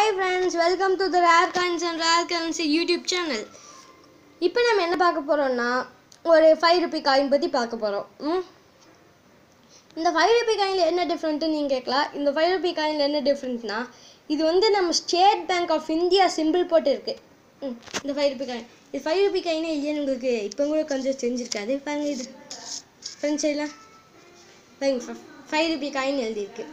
Hi friends, welcome to the Rare Coins and Rare Currency YouTube channel. இப்போ நம்ம என்ன பார்க்க போறோம்னா ஒரு 5 ரூபாய் காயின் பத்தி பார்க்க போறோம். இந்த 5 ரூபாய் காயின்ல என்ன டிஃபரண்ட் நீங்க கேட்கலாம். இந்த 5 ரூபாய் காயின்ல என்ன டிஃபரண்ட்னா இது வந்து நம்ம State Bank of India symbol போட்டு இருக்கு. இந்த 5 ரூபாய் காயின். இது 5 ரூபாய் காயினே இல்லையா உங்களுக்கு இப்போ கூட கொஞ்சம் தெரிஞ்சிருக்காது. பாருங்க இது. ஃப்ரெண்ட்ஸ் எல்லாம் பாருங்க 5 ரூபாய் காயின் எழுதி இருக்கு.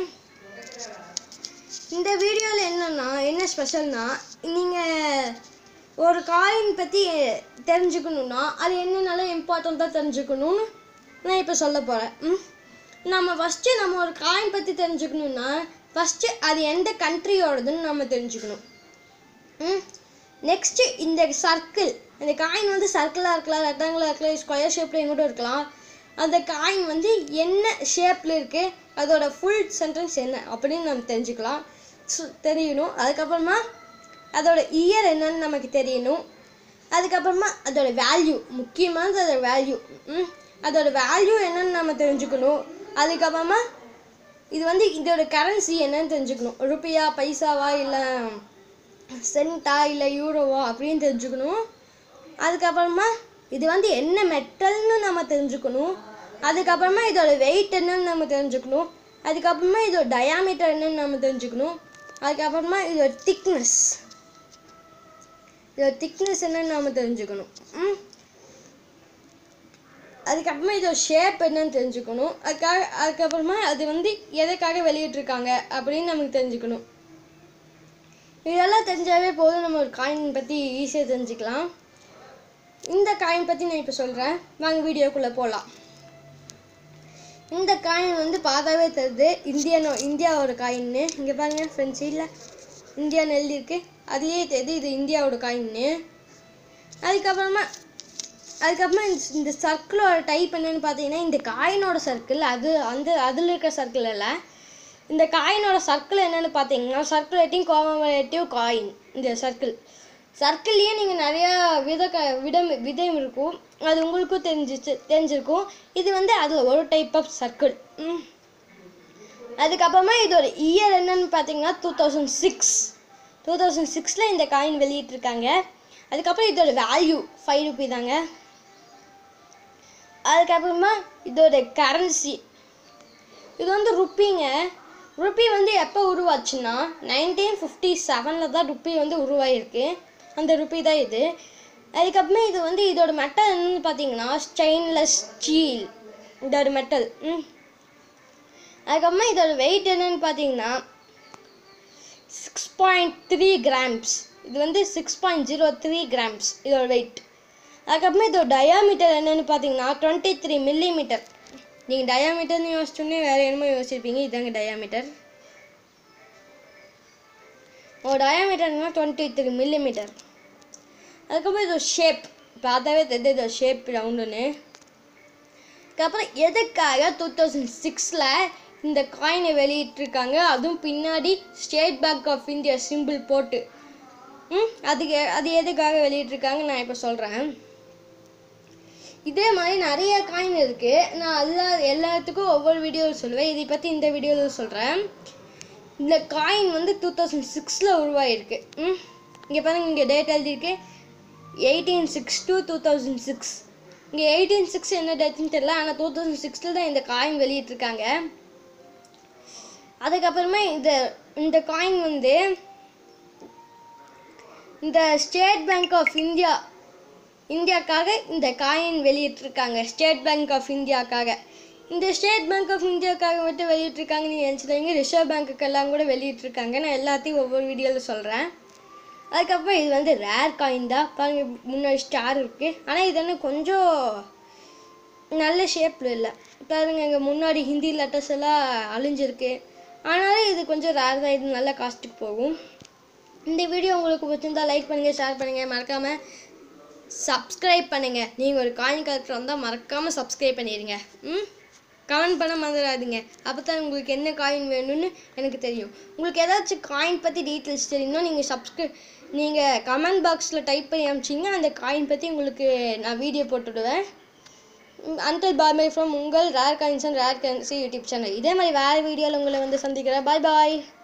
இந்த வீடியோவில் என்ன ஸ்பெஷல்னா நீங்கள் ஒரு காயின் பற்றி தெரிஞ்சுக்கணுன்னா அது என்னென்னாலும் இம்பார்ட்டண்ட்டாக தெரிஞ்சுக்கணும்னு நான் இப்போ சொல்ல போகிறேன். நம்ம ஒரு காயின் பற்றி தெரிஞ்சுக்கணுன்னா ஃபஸ்ட்டு அது எந்த கண்ட்ரியோடதுன்னு நம்ம தெரிஞ்சுக்கணும். நெக்ஸ்ட்டு இந்த சர்க்கிள், இந்த காயின் வந்து சர்க்கிளாக இருக்கலாம், ரெக்டாங்கிளாக இருக்கலாம், ஸ்கொயர் ஷேப்பில் எங்கூட இருக்கலாம். அந்த காயின் வந்து என்ன ஷேப்பில் இருக்குது, அதோட ஃபுல் சென்டென்ஸ் என்ன அப்படின்னு நம்ம தெரிஞ்சுக்கலாம் தெரியணும். அதுக்கப்புறமா அதோட இயர் என்னன்னு நமக்கு தெரியணும். அதுக்கப்புறமா அதோட வேல்யூ, முக்கியமானது அதோட வேல்யூ என்னன்னு நம்ம தெரிஞ்சுக்கணும். அதுக்கப்புறமா இது வந்து இதோட கரன்சி என்னன்னு தெரிஞ்சுக்கணும். ருப்பியா, பைசாவா, இல்லை சென்ட்டா, இல்லை யூரோவா அப்படின்னு தெரிஞ்சுக்கணும். அதுக்கப்புறமா இது வந்து என்ன மெட்டல்னு நம்ம தெரிஞ்சுக்கணும். அதுக்கப்புறமா இதோட வெயிட் என்னன்னு நம்ம தெரிஞ்சுக்கணும். அதுக்கப்புறமா இதோட டயாமீட்டர் என்னன்னு நம்ம தெரிஞ்சுக்கணும். அதுக்கப்புறமா இதோட திக்னஸ் என்னன்னு நம்ம தெரிஞ்சுக்கணும். அதுக்கப்புறமா இதோட ஷேப் என்னன்னு தெரிஞ்சுக்கணும். அதுக்கப்புறமா அது வந்து எதுக்காக வெளியிட்டிருக்காங்க அப்படின்னு நமக்கு தெரிஞ்சுக்கணும். இதெல்லாம் தெரிஞ்சாவே போதும், நம்ம ஒரு காயின் பற்றி ஈஸியாக தெரிஞ்சுக்கலாம். இந்த காயின் பற்றி நான் இப்போ சொல்கிறேன், வாங்க வீடியோக்குள்ளே போகலாம். இந்த காயின் வந்து பார்த்தாவே தெரியுது இந்தியாவோட காயின்னு. இங்கே பாருங்கள் ஃப்ரெண்ட்ஸ், இல்லை இந்தியான்னு எழுதியிருக்கு, அதுலேயே தெரியுது இது இந்தியாவோட காயின்னு. அதுக்கப்புறமா இந்த சர்க்கிளோட டைப் என்னன்னு பார்த்தீங்கன்னா இந்த காயினோட சர்க்கிள் அதில் இருக்கிற சர்க்கிள் இல்லை. இந்த காயினோட சர்க்கிள் என்னென்னு பார்த்தீங்கன்னா சர்க்குலேட்டிங் கோமமரேட்டிவ் காயின். இந்த சர்க்கிள்லேயே நீங்கள் நிறையா விதம் இருக்கும், அது உங்களுக்கும் தெரிஞ்சிருக்கும். இது வந்து அதில் ஒரு டைப் ஆஃப் சர்க்கிள். அதுக்கப்புறமா இதோட இயர் என்னன்னு பார்த்தீங்கன்னா 2006 இந்த காயின் வெளியிட்டிருக்காங்க. அதுக்கப்புறம் இதோட வேல்யூ 5 ரூபி தாங்க. அதுக்கப்புறமா இதோட கரன்சி, இது வந்து ருப்பிங்க. ருப்பி வந்து எப்போ உருவாச்சுன்னா 1957 தான் ருப்பி வந்து உருவாயிருக்கு. அந்த ருப்பி தான் இது. அதுக்கப்புறமா இது வந்து இதோட மெட்டல் என்னன்னு பார்த்தீங்கன்னா ஸ்டெயின்லெஸ் ஸ்டீல், இதோட மெட்டல். அதுக்கப்புறமா இதோட வெயிட் என்னன்னு பார்த்தீங்கன்னா 6.3 கிராம்ஸ். இது வந்து 6.03 கிராம்ஸ் இதோட வெயிட். அதுக்கப்புறமா இதோட டயாமீட்டர் என்னன்னு பார்த்தீங்கன்னா 23 மில்லிமீட்டர். நீங்கள் டயாமீட்டர்னு யோசிச்சோன்னே வேறு என்னமோ யோசிச்சிருப்பீங்க, இதாங்க டயாமீட்டர். டயாமீட்டர்னா 23 மில்லிமீட்டர். அதுக்கப்புறம் இதோட ஷேப் பார்த்தாவே தெரியுது, இதோட ஷேப் ரவுண்டுன்னு. அதுக்கப்புறம் எதுக்காக 2006 இந்த காயினை வெளியிட்டிருக்காங்க, அதுவும் பின்னாடி State Bank of India symbol போட்டு. அது எதுக்காக வெளியிட்டிருக்காங்க நான் இப்போ சொல்கிறேன். இதே மாதிரி நிறைய காயின் இருக்குது, நான் எல்லாத்துக்கும் ஒவ்வொரு வீடியோவில் சொல்லுவேன். இதை பற்றி இந்த வீடியோவில் சொல்கிறேன். இந்த காயின் வந்து 2006 உருவாயிருக்கு. இங்கே பாருங்க, இங்கே டேட் எழுதியிருக்கு 18/6 to 2006. இங்கே 18/6 என்ன டேட்னு தெரியல, ஆனால் 2006 தான் இந்த காயின் வெளியிட்டிருக்காங்க. அதுக்கப்புறமா இந்த காயின் வந்து இந்த ஸ்டேட் பேங்க் ஆஃப் இந்தியாக்காக இந்த காயின் வெளியிட்டிருக்காங்க. ஸ்டேட் பேங்க் ஆஃப் இந்தியாக்காக, இந்த ஸ்டேட் பேங்க் ஆஃப் இந்தியாக்காக மட்டும் வெளியிட்டிருக்காங்க நீங்கள் நினச்சிட்டீங்க. ரிசர்வ் பேங்க்குக்கெல்லாம் கூட வெளியிட்டிருக்காங்க. நான் எல்லாத்தையும் ஒவ்வொரு வீடியோவில் சொல்கிறேன். அதுக்கப்புறம் இது வந்து ரேர் காயின் தான். பாருங்கள், முன்னாடி ஸ்டார் இருக்குது, ஆனால் இது என்ன கொஞ்சம் நல்ல ஷேப்பில் இல்லை. பாருங்கள், இங்கே முன்னாடி ஹிந்தி லெட்டர்ஸ் எல்லாம் அழிஞ்சிருக்கு. ஆனாலும் இது கொஞ்சம் ரேர் தான், இது நல்ல காஸ்ட்டுக்கு போகும். இந்த வீடியோ உங்களுக்கு பிடிச்சிருந்தா லைக் பண்ணுங்கள், ஷேர் பண்ணுங்கள், மறக்காமல் சப்ஸ்கிரைப் பண்ணுங்கள். நீங்கள் ஒரு காயின் கலெக்டர் வந்தால் மறக்காமல் சப்ஸ்கிரைப் பண்ணிடுங்க. கமெண்ட் பண்ண மறந்துடாதீங்க, அப்போ தான் உங்களுக்கு என்ன காயின் வேணும்னு எனக்கு தெரியும். உங்களுக்கு ஏதாச்சும் காயின் பற்றி டீட்டெயில்ஸ் தெரியும்னா நீங்கள் கமெண்ட் பாக்ஸில் டைப் பண்ணி அனுப்பிச்சிங்க, அந்த காயின் பற்றி உங்களுக்கு நான் வீடியோ போட்டுவிடுவேன். until bye bye from உங்கள் rare coins and rare currency YouTube channel. இதே மாதிரி வேறு வீடியோவில் உங்களை வந்து சந்திக்கிறேன். பாய் பாய்.